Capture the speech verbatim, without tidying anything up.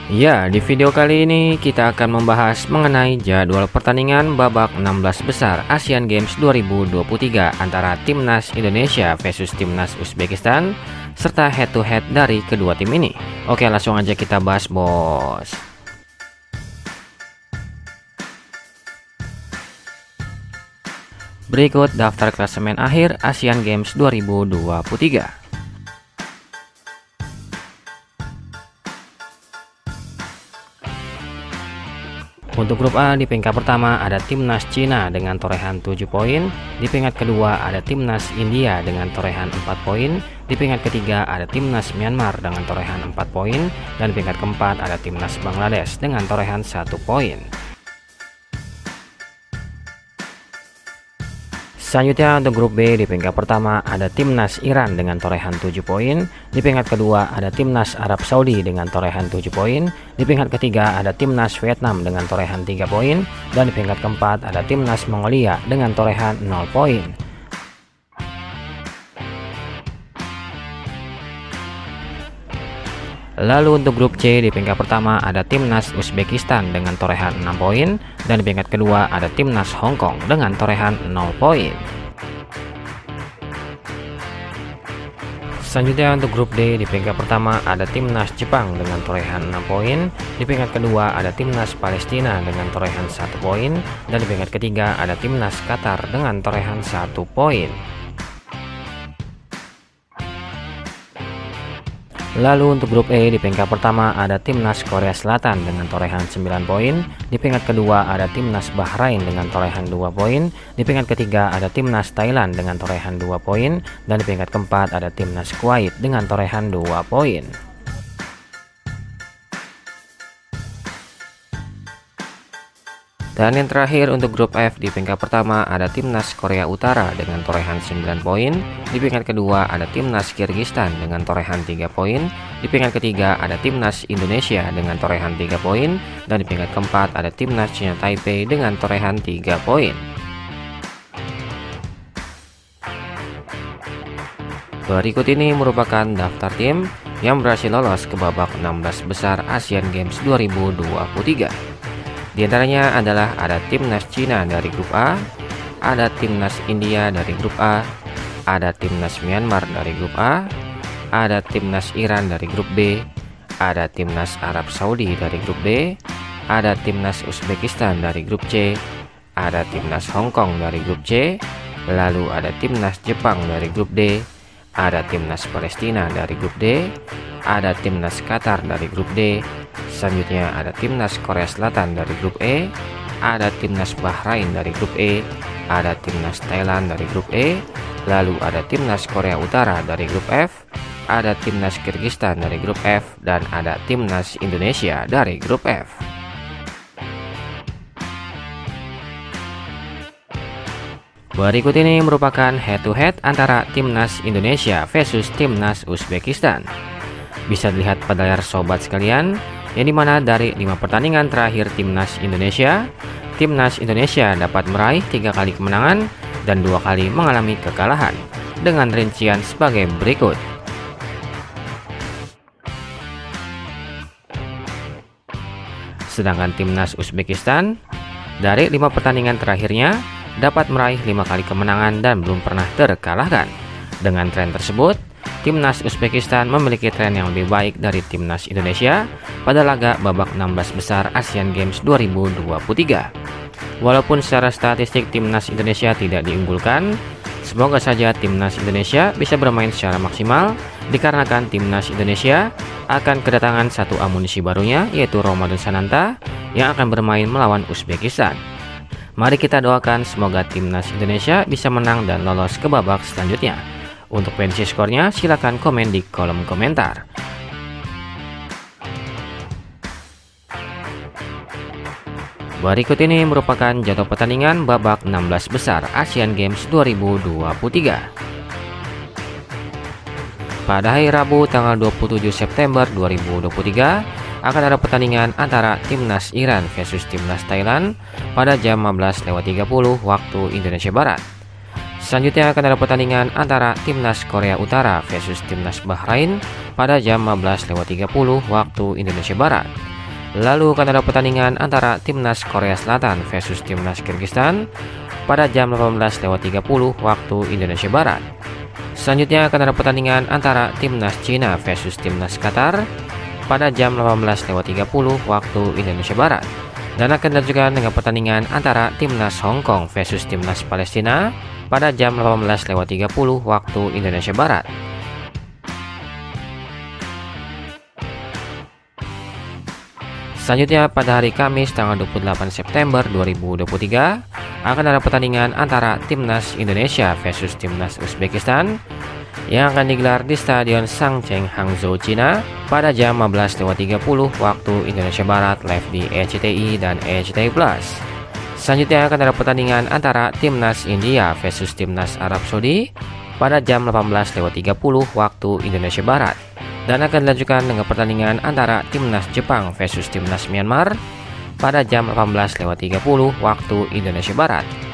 Ya, di video kali ini kita akan membahas mengenai jadwal pertandingan babak enam belas besar Asian Games dua ribu dua puluh tiga antara Timnas Indonesia versus Timnas Uzbekistan serta head to head dari kedua tim ini. Oke, langsung aja kita bahas, bos. Berikut daftar klasemen akhir Asian Games dua ribu dua puluh tiga. Untuk grup A, di peringkat pertama ada Timnas Cina dengan torehan tujuh poin, di peringkat kedua ada Timnas India dengan torehan empat poin, di peringkat ketiga ada Timnas Myanmar dengan torehan empat poin, dan di peringkat keempat ada Timnas Bangladesh dengan torehan satu poin. Selanjutnya untuk grup B, di peringkat pertama ada Timnas Iran dengan torehan tujuh poin, di peringkat kedua ada Timnas Arab Saudi dengan torehan tujuh poin, di peringkat ketiga ada Timnas Vietnam dengan torehan tiga poin, dan di peringkat keempat ada Timnas Mongolia dengan torehan nol poin. Lalu untuk grup C, di peringkat pertama ada Timnas Uzbekistan dengan torehan enam poin, dan di peringkat kedua ada Timnas Hong Kong dengan torehan nol poin. Selanjutnya untuk grup D, di peringkat pertama ada Timnas Jepang dengan torehan enam poin, di peringkat kedua ada Timnas Palestina dengan torehan satu poin, dan di peringkat ketiga ada Timnas Qatar dengan torehan satu poin. Lalu untuk grup E, di peringkat pertama ada Timnas Korea Selatan dengan torehan sembilan poin, di peringkat kedua ada Timnas Bahrain dengan torehan dua poin, di peringkat ketiga ada Timnas Thailand dengan torehan dua poin, dan di peringkat keempat ada Timnas Kuwait dengan torehan dua poin. Dan yang terakhir untuk grup F, di peringkat pertama ada Timnas Korea Utara dengan torehan sembilan poin, di peringkat kedua ada Timnas Kyrgyzstan dengan torehan tiga poin, di peringkat ketiga ada Timnas Indonesia dengan torehan tiga poin, dan di peringkat keempat ada Timnas China Taipei dengan torehan tiga poin. Berikut ini merupakan daftar tim yang berhasil lolos ke babak enam belas besar Asian Games dua ribu dua puluh tiga. Di antaranya adalah ada Timnas Cina dari grup A, ada Timnas India dari grup A, ada Timnas Myanmar dari grup A, ada Timnas Iran dari grup B, ada Timnas Arab Saudi dari grup B, ada Timnas Uzbekistan dari grup C, ada Timnas Hong Kong dari grup C, lalu ada Timnas Jepang dari grup D, ada Timnas Palestina dari grup D, ada Timnas Qatar dari grup D, selanjutnya ada Timnas Korea Selatan dari grup E, ada Timnas Bahrain dari grup E, ada Timnas Thailand dari grup E, lalu ada Timnas Korea Utara dari grup F, ada Timnas Kyrgyzstan dari grup F, dan ada Timnas Indonesia dari grup F. Berikut ini merupakan head to head antara Timnas Indonesia versus Timnas Uzbekistan. Bisa dilihat pada layar sobat sekalian, yang dimana dari lima pertandingan terakhir Timnas Indonesia, Timnas Indonesia dapat meraih tiga kali kemenangan dan dua kali mengalami kekalahan, dengan rincian sebagai berikut. Sedangkan Timnas Uzbekistan dari lima pertandingan terakhirnya dapat meraih lima kali kemenangan dan belum pernah terkalahkan. Dengan tren tersebut, Timnas Uzbekistan memiliki tren yang lebih baik dari Timnas Indonesia pada laga babak enam belas besar Asian Games dua ribu dua puluh tiga. Walaupun secara statistik Timnas Indonesia tidak diunggulkan, semoga saja Timnas Indonesia bisa bermain secara maksimal, dikarenakan Timnas Indonesia akan kedatangan satu amunisi barunya, yaitu Ramadan Sananta yang akan bermain melawan Uzbekistan. Mari kita doakan semoga Timnas Indonesia bisa menang dan lolos ke babak selanjutnya. Untuk prediksi skornya silakan komen di kolom komentar. Berikut ini merupakan jadwal pertandingan babak enam belas besar Asian Games dua ribu dua puluh tiga. Pada hari Rabu tanggal dua puluh tujuh September dua ribu dua puluh tiga akan ada pertandingan antara Timnas Iran versus Timnas Thailand pada jam lima belas lewat tiga puluh waktu Indonesia Barat. Selanjutnya akan ada pertandingan antara Timnas Korea Utara versus Timnas Bahrain pada jam lima belas lewat tiga puluh waktu Indonesia Barat. Lalu akan ada pertandingan antara Timnas Korea Selatan versus Timnas Kyrgyzstan pada jam delapan belas lewat tiga puluh waktu Indonesia Barat. Selanjutnya akan ada pertandingan antara Timnas Cina versus Timnas Qatar pada jam delapan belas lewat tiga puluh waktu Indonesia Barat. Dan akan dilanjutkan dengan pertandingan antara Timnas Hong Kong versus Timnas Palestina pada jam delapan belas lewat tiga puluh waktu Indonesia Barat. Selanjutnya pada hari Kamis tanggal dua puluh delapan September dua ribu dua puluh tiga akan ada pertandingan antara Timnas Indonesia versus Timnas Uzbekistan yang akan digelar di Stadion Sangcheng, Hangzhou, Cina pada jam lima belas lewat tiga puluh waktu Indonesia Barat live di R C T I dan R C T I Plus. Selanjutnya akan ada pertandingan antara Timnas India versus Timnas Arab Saudi pada jam delapan belas lewat tiga puluh waktu Indonesia Barat. Dan akan dilanjutkan dengan pertandingan antara Timnas Jepang versus Timnas Myanmar pada jam delapan belas lewat tiga puluh waktu Indonesia Barat.